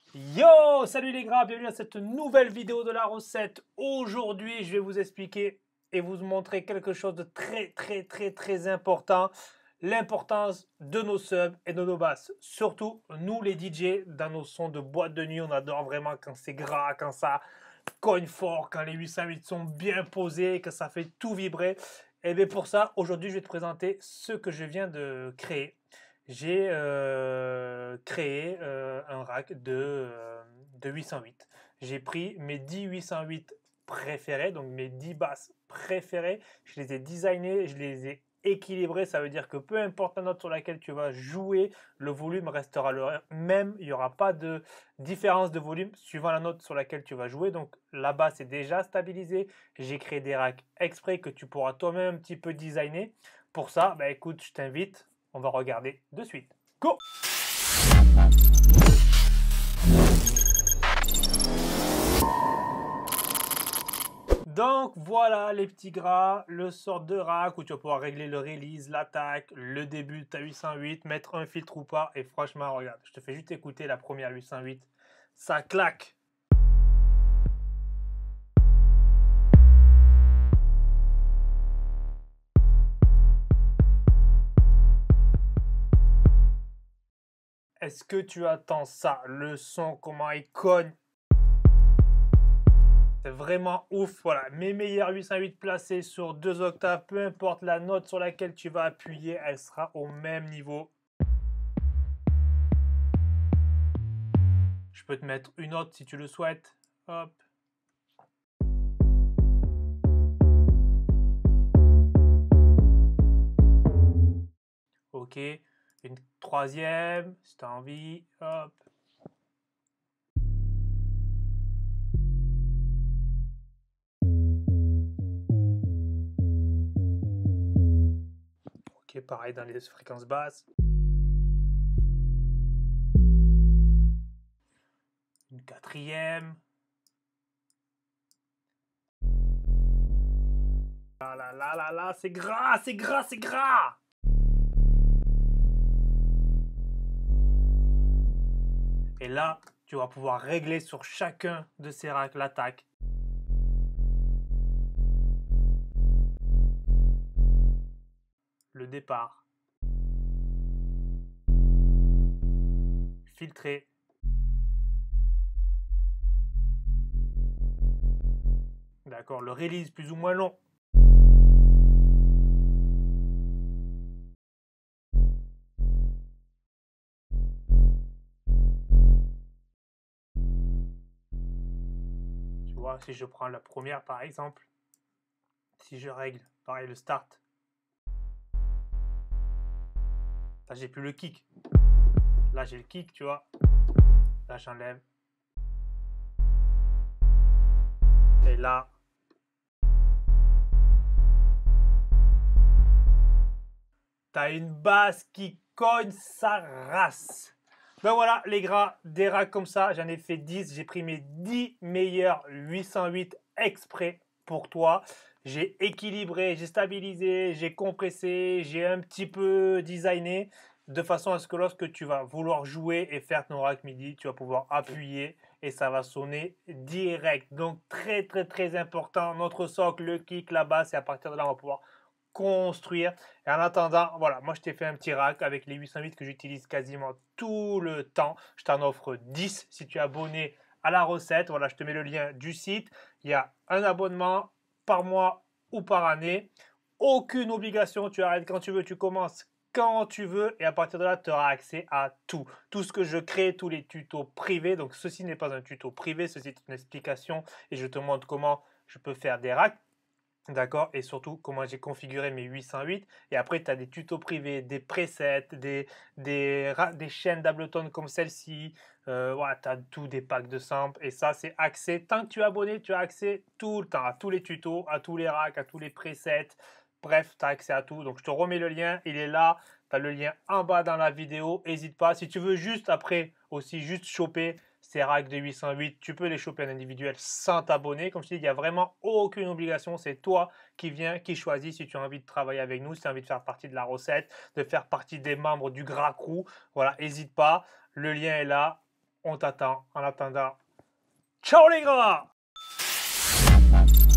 Yo, salut les gars, bienvenue à cette nouvelle vidéo de la recette. Aujourd'hui, je vais vous expliquer et vous montrer quelque chose de très important. L'importance de nos subs et de nos basses. Surtout, nous les DJ, dans nos sons de boîte de nuit, on adore vraiment quand c'est gras, quand ça cogne fort, quand les 808 sont bien posés, que ça fait tout vibrer. Et bien pour ça, aujourd'hui, je vais te présenter ce que je viens de créer. J'ai créé un rack de 808. J'ai pris mes 10 808 préférés, donc mes 10 basses préférées. Je les ai designés, je les ai équilibrés. Ça veut dire que peu importe la note sur laquelle tu vas jouer, le volume restera le même. Il n'y aura pas de différence de volume suivant la note sur laquelle tu vas jouer. Donc la basse est déjà stabilisée. J'ai créé des racks exprès que tu pourras toi-même un petit peu designer. Pour ça, bah écoute, je t'invite, on va regarder de suite. Go! Donc voilà les petits gras, le sort de rack où tu vas pouvoir régler le release, l'attaque, le début de ta 808, mettre un filtre ou pas. Et franchement, regarde, je te fais juste écouter la première 808. Ça claque! Est-ce que tu attends ça? Le son, comment il cogne? C'est vraiment ouf. Voilà, mes meilleurs 808 placés sur 2 octaves, peu importe la note sur laquelle tu vas appuyer, elle sera au même niveau. Je peux te mettre une autre si tu le souhaites. Hop. Ok. Une troisième, si tu as envie. Hop. Ok, pareil dans les fréquences basses. Une quatrième. Ah là là là là, c'est gras, c'est gras, c'est gras! Et là, tu vas pouvoir régler sur chacun de ces racks l'attaque. Le départ. Filtrer. D'accord, le release plus ou moins long. Tu vois, si je prends la première par exemple, si je règle, pareil, le start. Là, j'ai plus le kick. Là, j'ai le kick, tu vois. Là, j'enlève. Et là, t'as une basse qui cogne sa race. Ben voilà, les gras, des racks comme ça, j'en ai fait 10. J'ai pris mes 10 meilleurs 808 exprès pour toi. J'ai équilibré, j'ai stabilisé, j'ai compressé, j'ai un petit peu designé de façon à ce que lorsque tu vas vouloir jouer et faire ton rack midi, tu vas pouvoir appuyer et ça va sonner direct. Donc très important, notre socle, le kick, la basse, et à partir de là, on va pouvoir construire. Et en attendant, voilà, moi je t'ai fait un petit rack avec les 808 que j'utilise quasiment tout le temps. Je t'en offre 10 si tu es abonné à la recette. Voilà, je te mets le lien du site. Il y a un abonnement par mois ou par année. Aucune obligation, tu arrêtes quand tu veux, tu commences quand tu veux et à partir de là, tu auras accès à tout. Tout ce que je crée, tous les tutos privés. Donc ceci n'est pas un tuto privé, ceci est une explication et je te montre comment je peux faire des racks. D'accord? Et surtout, comment j'ai configuré mes 808. Et après, tu as des tutos privés, des presets, des chaînes d'Ableton comme celle-ci. Voilà, tu as tout, des packs de samples. Et ça, c'est accès. Tant que tu es abonné, tu as accès tout le temps à tous les tutos, à tous les racks, à tous les presets. Bref, tu as accès à tout. Donc, je te remets le lien. Il est là. Tu as le lien en bas dans la vidéo. N'hésite pas. Si tu veux juste après aussi juste choper ces racks de 808, tu peux les choper en individuel sans t'abonner. Comme je te dis, il n'y a vraiment aucune obligation. C'est toi qui viens, qui choisis si tu as envie de travailler avec nous, si tu as envie de faire partie de la recette, de faire partie des membres du Gras Crew. Voilà, n'hésite pas. Le lien est là. On t'attend. En attendant, ciao les gras!